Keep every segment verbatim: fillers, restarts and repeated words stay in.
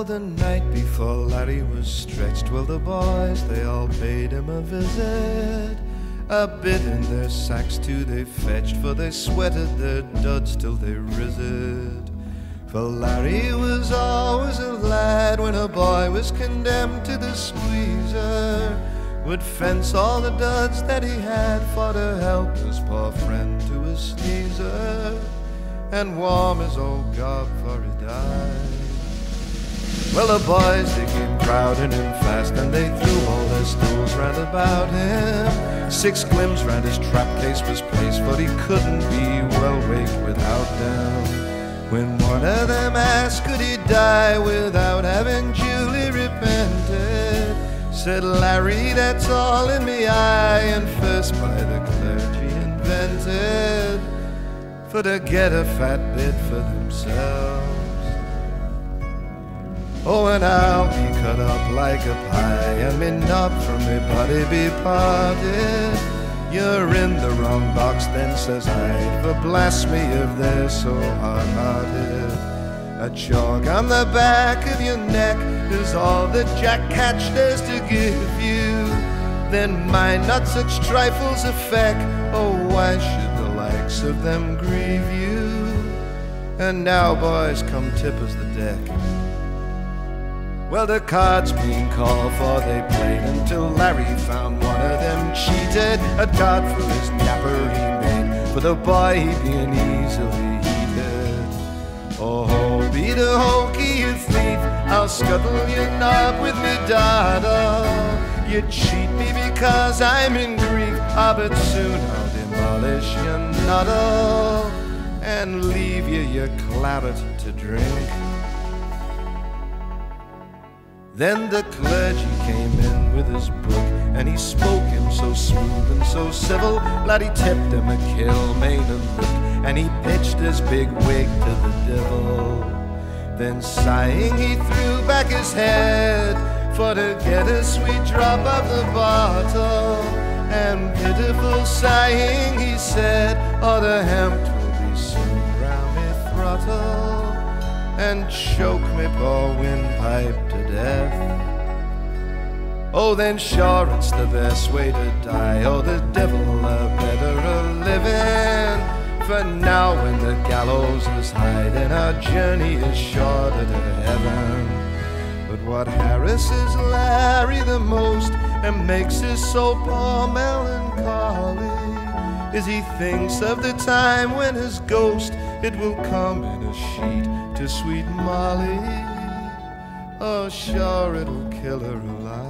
the night before Larry was stretched, well, the boys, they all paid him a visit. A bit in their sacks too they fetched, for they sweated their duds till they rizzed. For Larry was always a lad, when a boy was condemned to the squeezer, would fence all the duds that he had for to help his poor friend to a sneezer, and warm his old gob for he died. Well, the boys, they came crowding him fast, and they threw all their stools round about him. Six glims round his trap case was placed, for he couldn't be well waked without them. When one of them asked, could he die without having duly repented, said Larry, that's all in me eye, and first by the clergy invented, for to get a fat bit for themselves. Oh, and I'll be cut up like a pie, and me knob from me body be parted. You're in the wrong box then, says I, for blast me if they're so hard-hearted. A jog on the back of your neck is all that Jack Catch dares to give you. Then mind not such trifles affect, oh, why should the likes of them grieve you? And now, boys, come tip us the deck. Well, the cards being called for, they played until Larry found one of them cheated. A dart for his napper he made, for the boy he being easily heated. Oh, be the hokey, you thief, I'll scuttle your knob with me dada. You cheat me because I'm in grief, ah, but soon I'll demolish your noddle and leave you your claret to drink. Then the clergy came in with his book, and he spoke him so smooth and so civil, lad, he tipped him a kill, made him look, and he pitched his big wig to the devil. Then sighing he threw back his head, for to get a sweet drop of the bottle, and pitiful sighing he said, oh, the hemp will be soon round me throttle, and choke me poor windpipe to death. Oh, then sure it's the best way to die, oh, the devil a better a living. For now when the gallows is high, then our journey is shorter to heaven. But what harasses Larry the most, and makes his soul poor melancholy, is he thinks of the time when his ghost, it will come in a sheet to sweet Molly. Oh, sure it'll kill her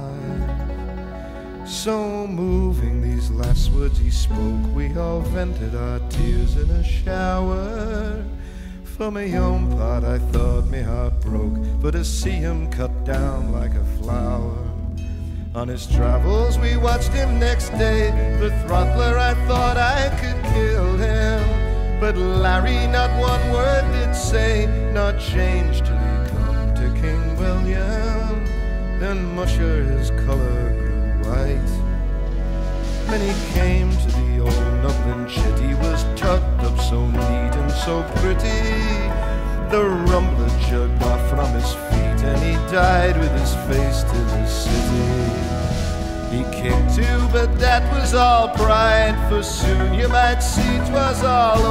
alive. So moving these last words he spoke, we all vented our tears in a shower. For my own part I thought me heart broke, for to see him cut down like a flower. On his travels we watched him next day, the throttler I thought I could kill him, but Larry not one word did say, nor change till he come to King William. Then musher his colour grew white. When he came to the old Nublin chit, he was tucked up so neat and so pretty. The rumbler jugged off from his feet, and he died with his face to the city. He kicked too, but that was all pride, for soon you might see 'twas all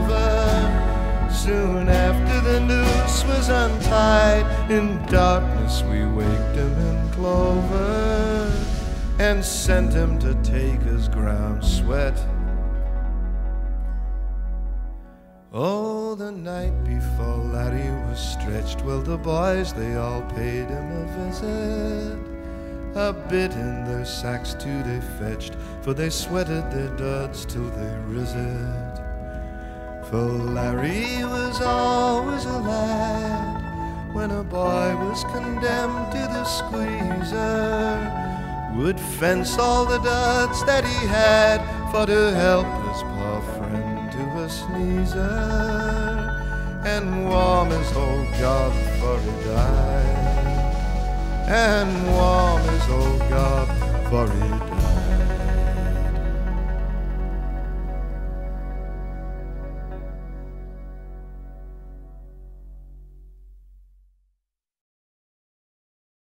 over. Soon after the noose was untied, in darkness we waked him in clover, and sent him to take his ground sweat. Oh, the night before Larry was stretched, well, the boys, they all paid him a visit. A bit in their sacks too they fetched, for they sweated their duds till they rizzed. For Larry was always a lad, when a boy was condemned to the squeezer, would fence all the duds that he had, for to help his poor friend to a sneezer, and warm his old gob before he died, and warm his old gob before he died.